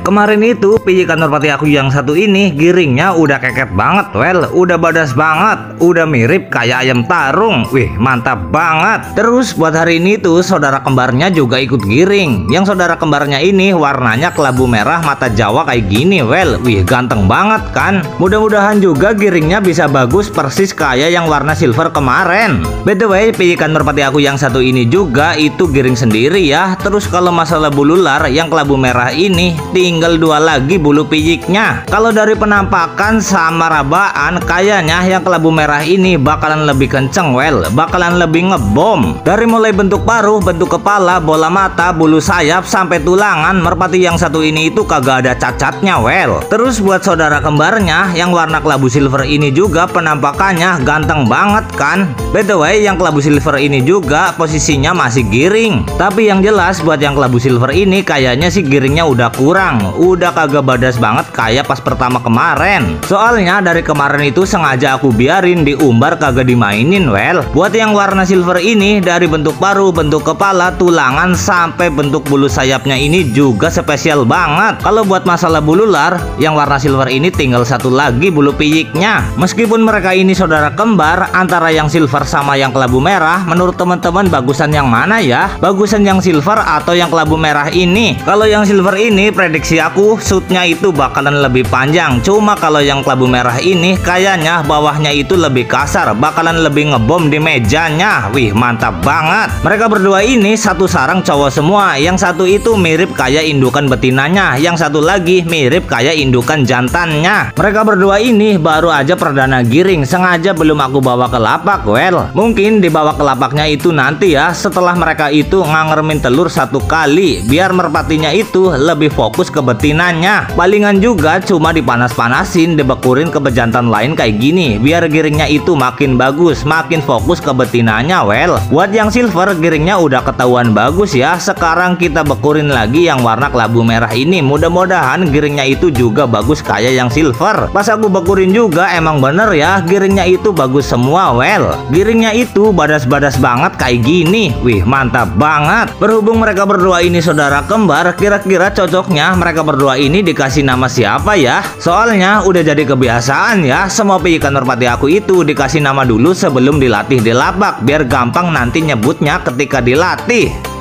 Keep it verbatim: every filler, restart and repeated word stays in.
Kemarin itu pijikan merpati aku yang satu ini giringnya udah keket banget, well, udah badas banget, udah mirip kayak ayam tarung. Wih, mantap banget. Terus buat hari ini tuh saudara kembarnya juga ikut giring. Yang saudara kembarnya ini warnanya kelabu merah mata Jawa kayak gini, well, wih ganteng banget kan. Mudah-mudahan juga giringnya bisa bagus persis kayak yang warna silver kemarin. By the way, pijikan merpati aku yang satu ini juga itu giring sendiri ya. Terus kalau masalah bulu ular yang kelabu merah ini tinggal dua lagi bulu pijiknya. Kalau dari penampakan sama rabaan kayaknya yang kelabu merah ini bakalan lebih kenceng, well, bakalan lebih ngebom. Dari mulai bentuk paruh, bentuk kepala, bola mata, bulu sayap sampai tulangan, merpati yang satu ini itu kagak ada cacatnya, well. Terus buat saudara kembarnya yang warna kelabu silver ini juga penampakannya ganteng banget kan. By the way, yang kelabu silver ini juga posisinya masih giring. Tapi yang jelas buat yang kelabu silver ini kayaknya sih giringnya udah kurang, udah kagak badas banget kayak pas pertama kemarin. Soalnya dari kemarin itu sengaja aku biarin diumbar kagak dimainin, well. Buat yang warna silver ini dari bentuk paruh, bentuk kepala, tulangan sampai bentuk bulu sayapnya ini juga spesial banget. Kalau buat masalah bulu ular yang warna silver ini tinggal satu lagi bulu piyiknya. Meskipun mereka ini saudara kembar, antara yang silver sama yang kelabu merah, menurut teman-teman bagusan yang mana ya? Bagusan yang silver atau yang kelabu merah ini? Kalau yang silver ini prediksi aku shootnya itu bakalan lebih panjang. Cuma kalau yang kelabu merah ini kayaknya bawahnya itu lebih kasar, bakalan lebih ngebom di mejanya. Wih mantap banget. Mereka berdua ini satu sarang cowok semua. Yang satu itu mirip kayak indukan betinanya, yang satu lagi mirip kayak indukan jantannya. Mereka berdua ini baru aja perdana giring, sengaja belum aku bawa ke lapak, well. Mungkin dibawa ke lapaknya itu nanti ya, setelah mereka itu ngangermin telur satu kali, biar merpatinya itu lebih fokus ke betinanya. Palingan juga cuma dipanas-panasin, dibekurin ke bejantan lain kayak gini, biar giringnya itu makin bagus, makin fokus ke betinanya, well. Buat yang silver giringnya udah ketahuan bagus ya. Sekarang kita bekurin lagi yang warna kelabu merah ini. Mudah-mudahan giringnya itu juga bagus kayak yang silver. Pas aku bekurin juga emang bener ya, giringnya itu bagus semua, well. Giringnya itu badas-badas banget kayak gini. Wih mantap banget. Berhubung mereka berdua ini saudara kembar, kira-kira cocoknya mereka berdua ini dikasih nama siapa ya? Soalnya udah jadi kebiasaan ya, semua pijikan merpati aku itu dikasih nama dulu sebelum dilatih di lapak, biar gampang nanti nyebutnya ketika dilatih.